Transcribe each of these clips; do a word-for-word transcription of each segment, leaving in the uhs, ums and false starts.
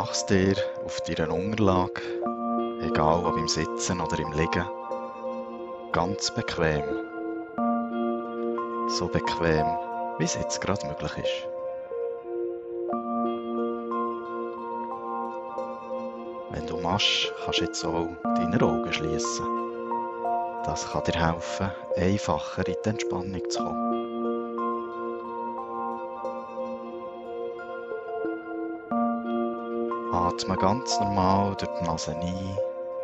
Mach's dir auf deiner Unterlage, egal ob im Sitzen oder im Liegen, ganz bequem. So bequem, wie es jetzt gerade möglich ist. Wenn du magst, kannst du jetzt auch deine Augen schließen. Das kann dir helfen, einfacher in die Entspannung zu kommen. Atme ganz normal durch die Nase ein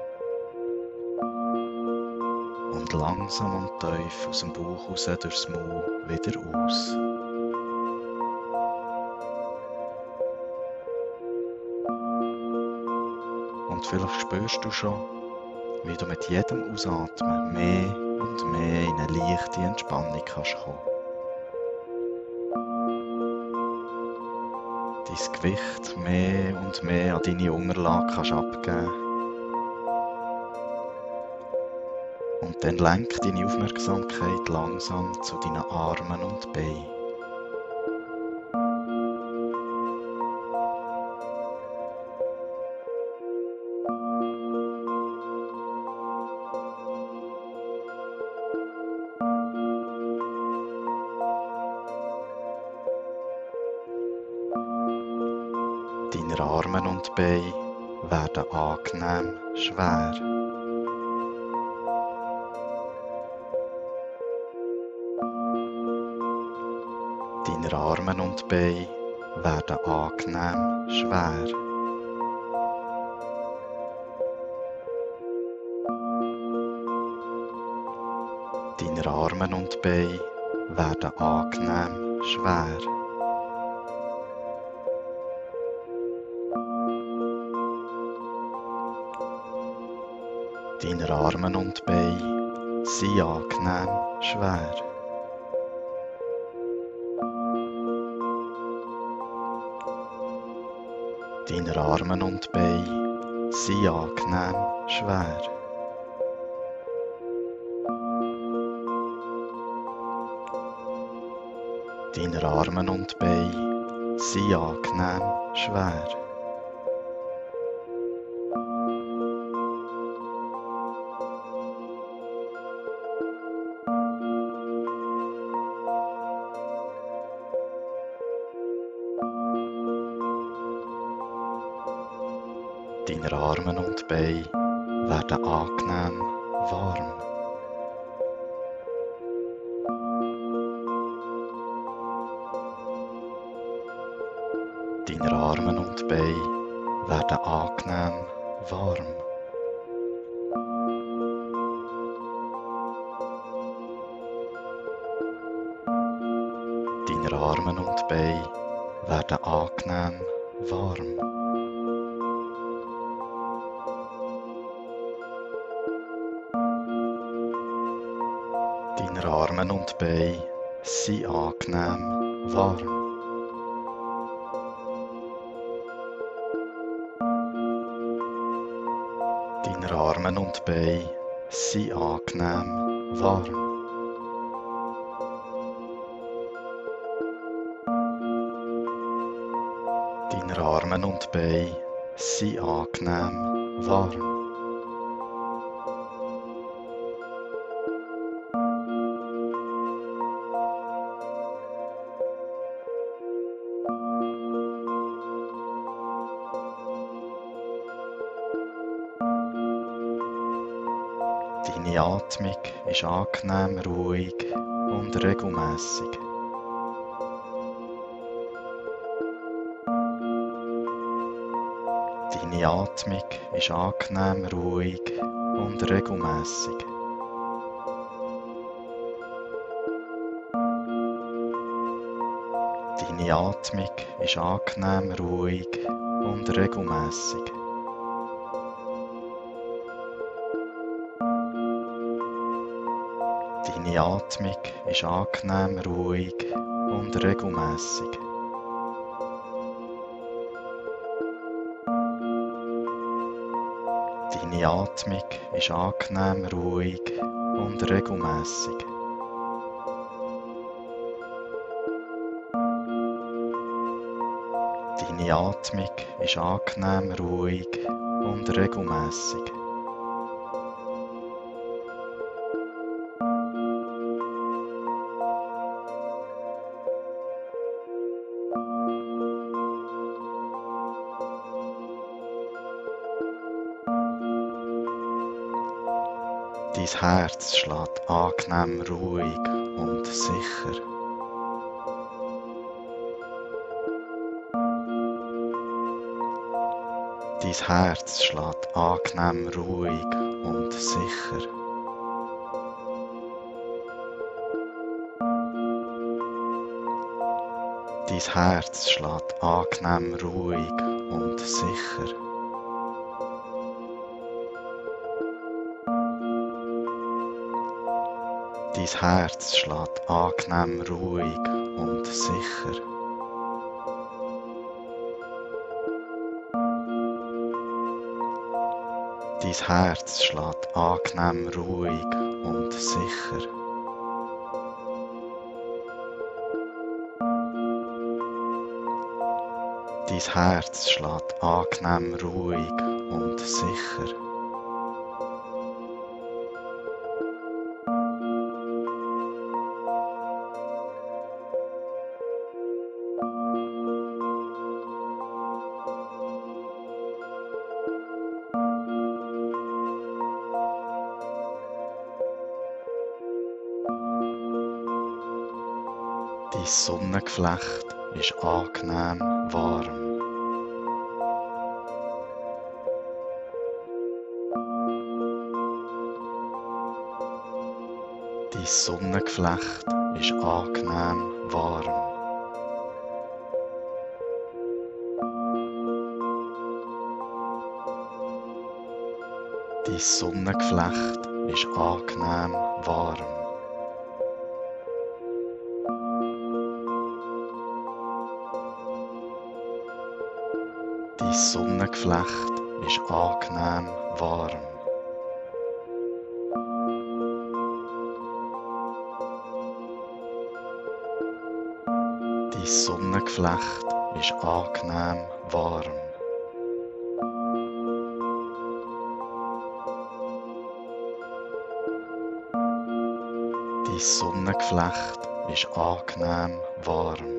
und langsam und tief aus dem Bauch raus durchs Maul wieder aus. Und vielleicht spürst du schon, wie du mit jedem Ausatmen mehr und mehr in eine leichte Entspannung kannst kommen. Dein Gewicht mehr und mehr an deine Unterlage kannst abgeben. Und dann lenk deine Aufmerksamkeit langsam zu deinen Armen und Beinen. Deine Arme und Beine werden angenehm schwer. Deine Arme und Beine werden angenehm schwer. Deine Arme und Beine werden angenehm schwer. Deine Arme und Beine sind angenehm schwer. Deine Arme und Beine sind angenehm schwer. Deine Arme und Beine sind angenehm schwer. Deine Arme und Beine werden angenehm warm. Deine Arme und Beine werden angenehm warm. Deine Arme und Beine werden angenehm warm. Deine Arme und Beine sind angenehm warm. Deine Arme und Beine sind angenehm warm. Deine Arme und Beine sind angenehm warm. Deine Atmung ist angenehm ruhig und regelmäßig. Deine Atmung ist angenehm ruhig und regelmäßig. Deine Atmung ist angenehm ruhig und regelmäßig. Deine Atmung ist angenehm ruhig und regelmäßig. Deine Atmung ist angenehm ruhig und regelmäßig. Deine Atmung ist angenehm, ruhig und regelmäßig. Dein Herz schlägt angenehm, ruhig und sicher. Dein Herz schlägt angenehm, ruhig und sicher. Dein Herz schlägt angenehm, ruhig und sicher. Dein Herz schlägt angenehm, ruhig und sicher. Dein Herz schlägt angenehm, ruhig und sicher. Dein Herz schlägt angenehm, ruhig und sicher. Dein Sonnengeflecht ist angenehm warm. Dein Sonnengeflecht ist angenehm warm. Dein Sonnengeflecht ist angenehm warm. Dein Sonnengeflecht ist angenehm warm. Dein Sonnengeflecht ist angenehm warm. Dein Sonnengeflecht ist angenehm warm.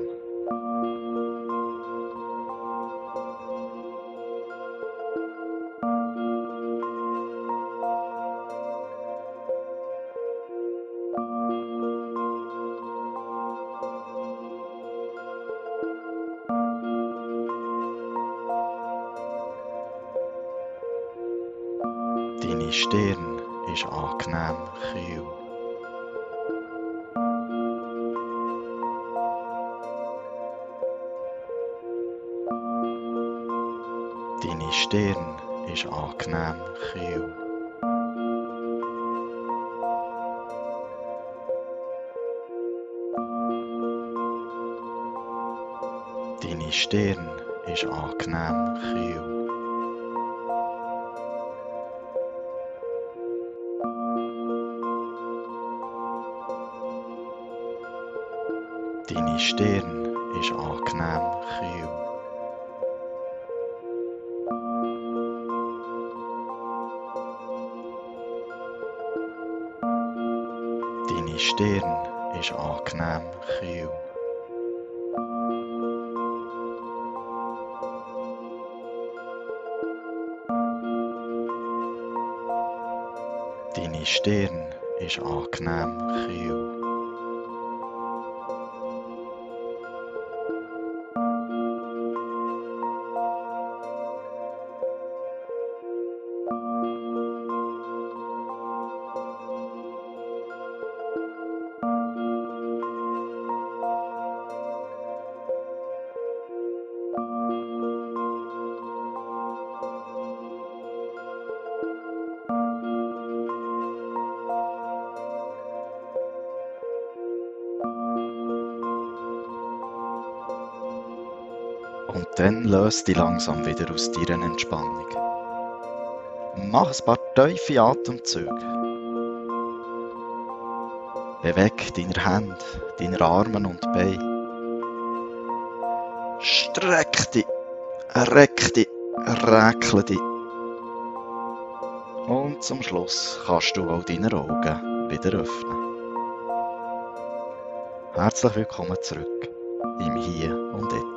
Deine Stirn ist angenehm kühl. Deine Stirn ist angenehm kühl. Deine Stirn ist angenehm kühl. Deine Stirn ist angenehm kühl. Deine Stirn ist angenehm kühl. Deine Stirn ist angenehm kühl. Und dann löse dich langsam wieder aus deiner Entspannung. Mach ein paar tiefe Atemzüge. Beweg deine Hände, deine Arme und Beine. Streck dich, reck dich, räkle dich. Und zum Schluss kannst du auch deine Augen wieder öffnen. Herzlich willkommen zurück im Hier und Jetzt.